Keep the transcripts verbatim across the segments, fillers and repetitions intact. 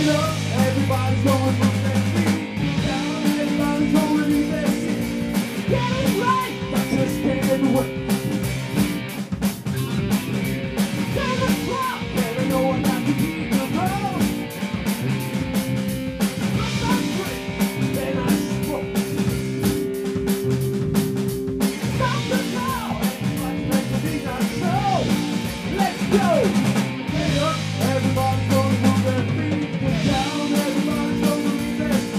Everybody's going from their feet down, everybody's going to leave their seat. Get it right, I just can't wait. Turn the clock, and I know I'm not to keep the road. But I'm free, then I spoke. Stop the call, everybody's meant to be not so. Let's go. Get up, everybody's going from their feet. Get down, everybody's going to leave their seat.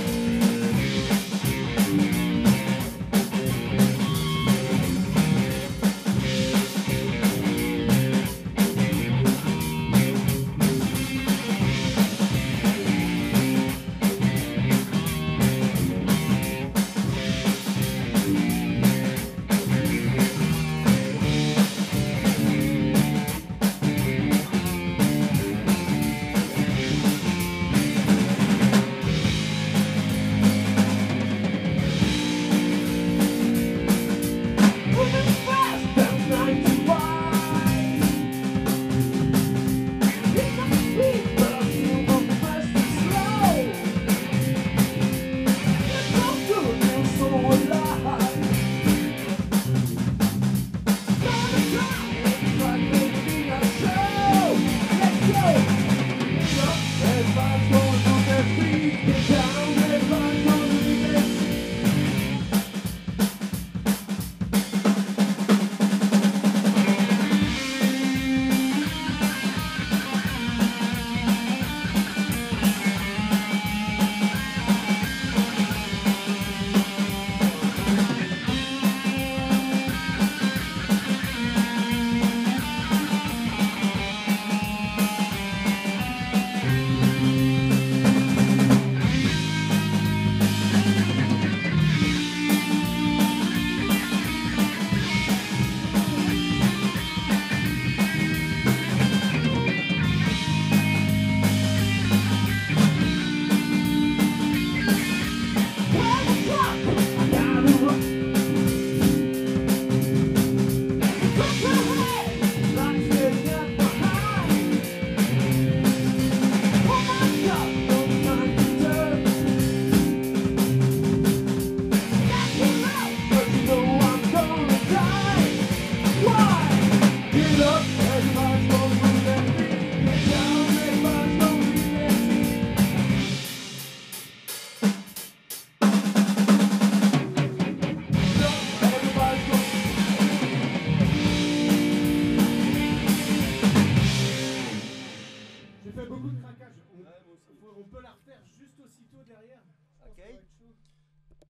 J'ai fait beaucoup de craquage. On, on peut la refaire juste aussitôt derrière. Je pense que ça va être chaud.